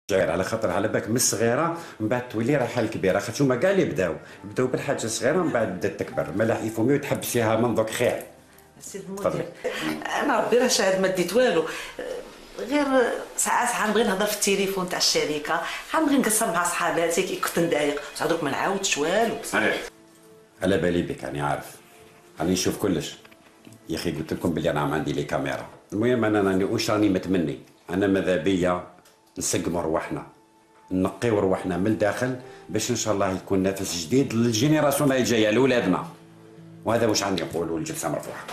صغير على خاطر على بالك من الصغيره من بعد تولي رايحه الكبيره، خاطر هما كاع اللي بداو بالحاجه الصغيره من بعد بدات تكبر، ملاح يفهموا تحبس فيها من دوك خير. سيد المدير انا ربي راه شاهد ما ديت والو، غير ساعات غنبغي نهضر في التليفون تاع الشركه، غنبغي نقصر مع صحاباتي كي كنت ندايق، بصح دوك ما نعاودش والو. صحيح على بالي بك، راني عارف، راني نشوف كلش يا اخي. قلت لكم بلي انا عندي لي كاميرا. المهم انا راني متمني، انا ماذا بيا نسقموا رواحنا، نقيو رواحنا من الداخل باش ان شاء الله يكون نفس جديد للجينيراسيون اللي جايه لاولادنا. وهذا واش عندي نقول، والجلسه مرفوعه.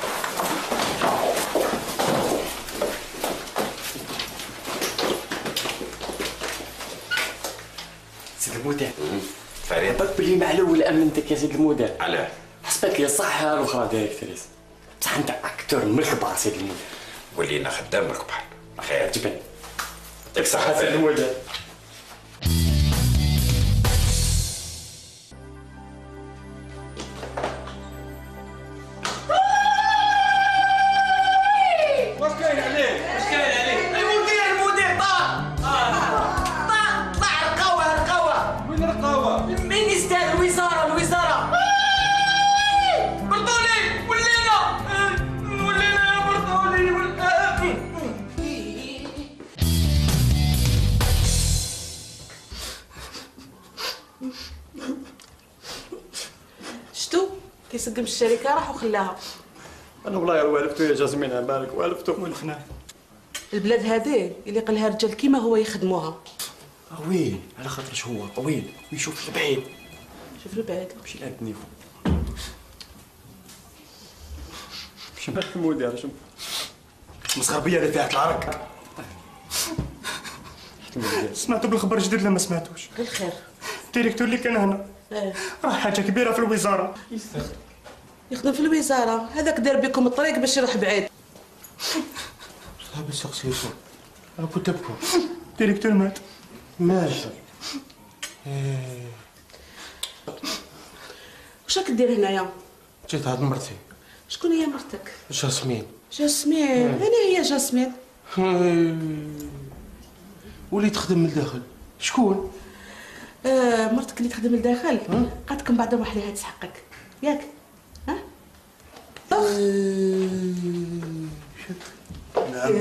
سيد المدير فريد بالك بلي مع الاول امنتك يا سيد المدير. علاه؟ حسبت لي صح الاخرى ديريكتريس، بصح انت اكتر من الكبار سيد المدير. ولينا خدام الكبار. خير عجبني. يعطيك الصحه سيد المدير. شتو كيسقم الشركه راح وخلاها. انا والله والفتو يا جاسمين، على بالك والفتو وين خناق. البلاد هذه اللي قالها رجال كيما هو يخدموها. وين على خاطرش هو طويل ويشوف البعيد. شوف البعيد ماشي لعب النيفو. مش مالك المدير شوف مسخربيه اللي فيها العرق. سمعتوا بالخبر الجديد ولا ما سمعتوش؟ بالخير. الديريكتور اللي كان هنا راه حاجه كبيره في الوزاره. يخدم في الوزاره، هذاك دار بكم الطريق باش يروح بعيد. صاحبي سقسيتو ابو تبكو الديريكتور مات. واش راك دير هنايا؟ جيت عند مرتي. شكون هي مرتك؟ جاسمين. جاسمين. انا هي جاسمين. وليت تخدم من الداخل. شكون؟ مرتك اللي تخدم لداخل قالت لكم بعد روح ليها تسحقك ياك؟ ها؟ نعم.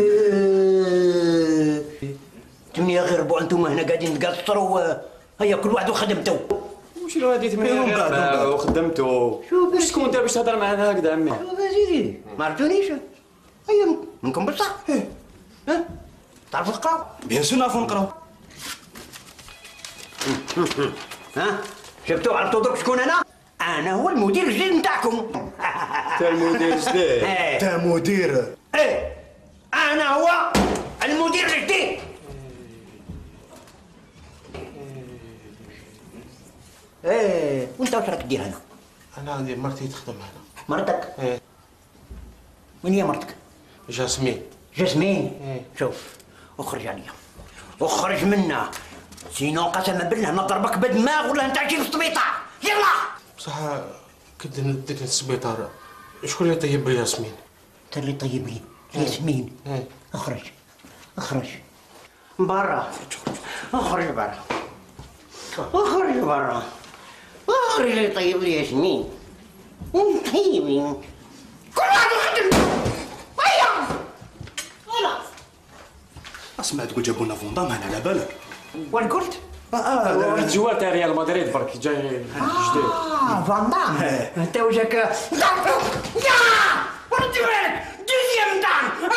ثمانية غير بو انتم هنا قاعدين تقصروا، هيا كل واحد وخدمته. شنو هذه 8 غير وخدمته؟ واش تكون انت باش تهضر معنا هكذا عمي؟ سيدي ما عرفتونيش؟ هيا منكم بصح. ها؟ تعرفوا تقراو؟ بيان سور نعرفوا نقراو. ها؟ شفتوا عرفتوا درك شكون انا؟ انا هو المدير الجديد نتاعكم. تا المدير الجديد؟ تا مدير؟ ايه انا هو المدير الجديد. ايه وانت واش راك دير هنا؟ انا عندي مرتي تخدم هنا. مرتك؟ ايه. وين هي مرتك؟ جاسمين. جاسمين؟ ايه. شوف اخرج عليا، اخرج منا، سينو قسما بالله نضربك بدماغ ولا نتعشي في السبيطار. يلا. بصح كنت نديك للسبيطار، شكون اللي طيب لي ياسمين؟ انت اللي طيب لي ياسمين. ايه. اخرج اخرج برا، اخرج برا، اخرج برا، اخرج اللي طيب لي ياسمين. طيبين كل واحد يخدم. هيا خلاص. اسمع تقول جابوا لنا فوندام هنا على بالك؟ واش قلت؟ الجوال تاع ريال مدريد برك جاي جديد. فان دام. انت وجهك يا ردي بالك دوزيام دام.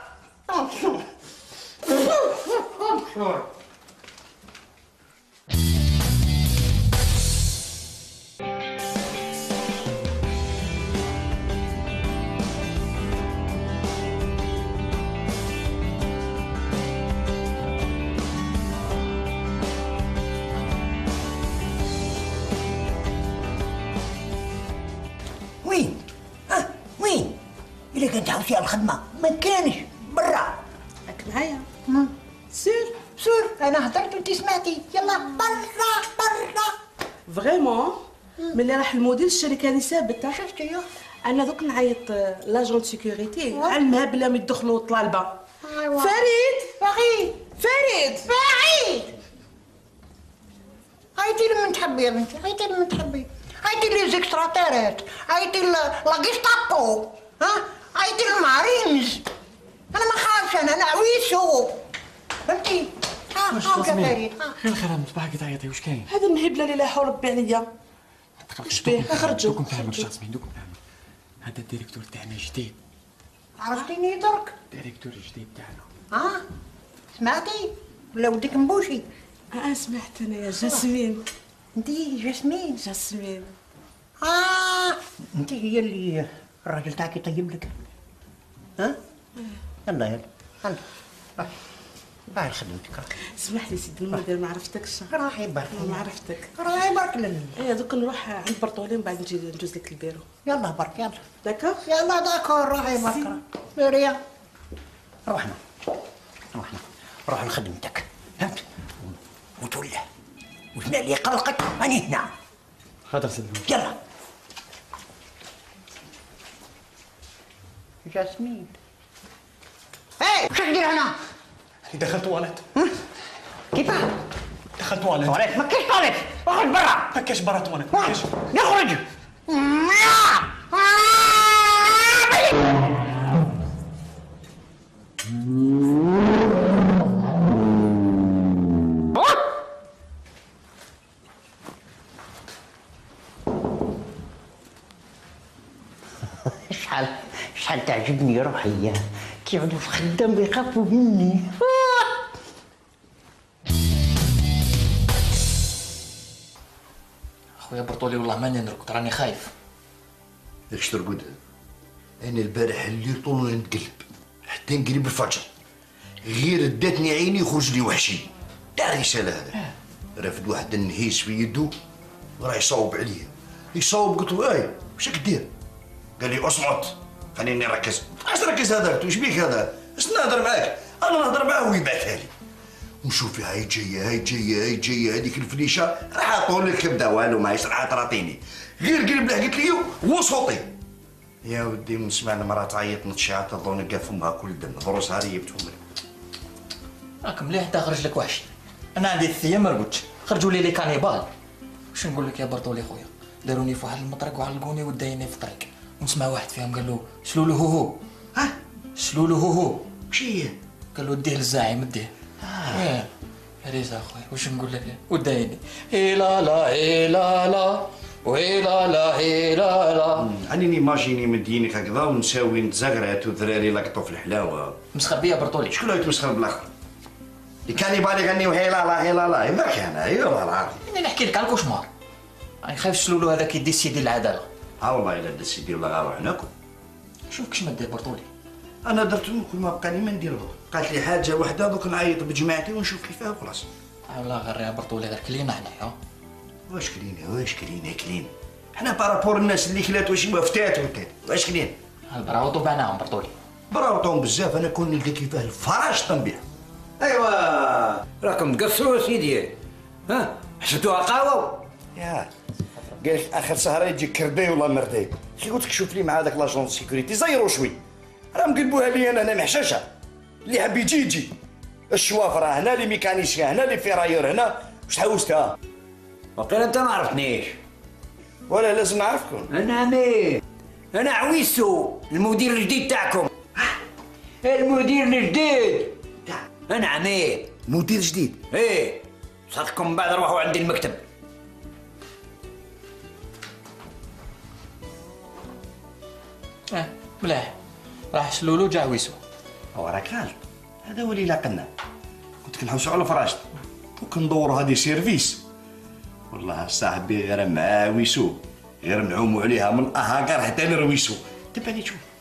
وين؟ وين؟ إلا كانت عاوتاني على الخدمة ما كانش برا. راك معايا؟ سير أنا هضرت وأنت سمعتي. يلا برا برا. فريمون ملي راح المدير الشركه اللي ثابته. شفتي يا؟ انا دوك نعيط لاجون سيكوريتي علمها بلا ما يدخلوا الطلالبه. أيوا. فريد فريد فريد فريد عيطي لمن تحبي يا بنتي، عيطي لمن تحبي، عيطي لي زيكستراتيرات، عيطي لا جيستابو، ها، عيطي للمارينز. انا ما خافش، انا عويسو، فهمتي؟ واش ها ياسمين؟ فريد، خير خير مصباحك تعيطي، واش كاين؟ هذا النهبله اللي لا حول ربي عليا. واش بيه؟ خرجوا. دوك نفهمك جاسمين، دوك نفهمك. هذا الديريكتور تاعنا جديد، عرفتيني درك؟ الديريكتور الجديد تاعنا. ها؟ سمعتي؟ ولا وديك نبوشي؟ سمعت انا يا جاسمين. انتي جاسمين؟ جاسمين. انتي هي اللي الراجل تاعك يطيب لك، ها؟ يلا يلا يلا باهي لخدمتك. اسمح لي سيدي المدير، ما عرفتكش. راهي برك، ما عرفتك. راهي برك لنا. ايه دوك نروح عند برطولي ومن بعد نجي ندوز لك البيرو. يلا برك يلا. داكور. يلا داكور، راهي برك. مريا روحنا روح لخدمتك، فهمت؟ وتولى وشنا اللي قلقك راني هنا. حاضر سيدي. يلا جاسمين. ايه وش دير هنا؟ دخلت تواليت. كيفاه؟ دخلت تواليت. تواليت؟ ما كاينش تواليت، اخرج برا. ما كاينش برا تواليت، ما كاينش. نخرج. شحال تعجبني روحي، كيعودوا في خدام ويخافوا مني. خويا برطولي والله ماني نرقد، راني خايف. داكش ترقد؟ انا البارح الليل طول نتقلب حتى نقلب الفجر، غير داتني عيني يخرج لي وحشي. تاع الرساله هذا رافد واحد النهيس في يدو وراه يصاوب عليا، يصاوب. قلت له اي واش راك دير؟ قال لي اصمت خليني نركز. اش تركز هذا؟ واش بيك هذا؟ اش نهضر معاك؟ انا نهضر معاه ويبعثها لي ونشوف هاي جايه هذيك الفليشه راح طول الكبده والو ماهيش راح تعطيني. غير قلب له قلت لي هو صوتي يا ودي نسمع المراه تعيط نتشعل تظن لقى فمها كل دم ضروسها ريبتهم. راك مليح انت خرج لك وحشي، انا عندي 3 ايام ما رقدتش، خرجوا لي كانيبال. واش نقول لك يا برطولي خويا، داروني في واحد المطرق وعلقوني ودايني في الطريق، ونسمع واحد فيهم قال له سلولو هوهو. ها سلولو هوهو وش هي؟ قال له ديه للزعيم ديه. ايه ريزا اخويا، واش نقول لك ودايني هيلا لا هيلا لا وهيلا لا هيلا لا. راني نيماجيني مدينك هكذا ونساوي نتزغرات وذراري لقطوا في الحلاوه. مسخبيه يا برطولي. شكون اللي يتمسخر بالاخر؟ اللي كان يبالي يغنيو هيلا لا هيلا لا ما كان. ايوا العظيم انا نحكي لك على الكوشمار، راني خايف سلولو هذاك يديسيدي العداله. ها والله الا دا سيدي ولا غنروح ناكل. شوف كش ما دير برطولي، انا درت كل ما بقى لي ما ندير له. قالت لي حاجه وحده دوك نعيط بجماعتي ونشوف كيفاه وخلاص. والله غير يا برطولي غير كلينا حنايا. واش كلين حنا بارابور الناس اللي كلات واش فتات وكات واش كلين. البراوطو بعناهم برطولي. براوطهم بزاف. انا كون نلقى كيفاه الفراش طنبيع. ايوا راكم تقصروا سيدي، ها حسبتوها قهوه. يا قالت اخر سهره يجي كردي ولا مردي. كي قلت لك شوف لي مع هذاك لاجون سيكوريتي زيرو شوي، راه مقلبوها لي انا محشاشه. اللي حاب يجي الشوافره هنا، لي ميكانيسيان هنا، لي فيرايور هنا. واش حوستها؟ وقيل انت ما عرفتنيش. ولا لازم نعرفكم. انا مين؟ انا عويسو المدير الجديد تاعكم. المدير الجديد. انا عميد. مدير جديد؟ ايه صدقكم بعد روحوا عندي المكتب. ملاح راح سلولو جا عويسو. هو راك غالط، هذا هو اللي لاقنا. كنت كنحوسوا على فراشت وكندوروا هذه سيرفيس. والله صاحبي غير معاه ويسو، غير نعوموا عليها من اهاكر حتى نرويسو. دابا اللي تشوف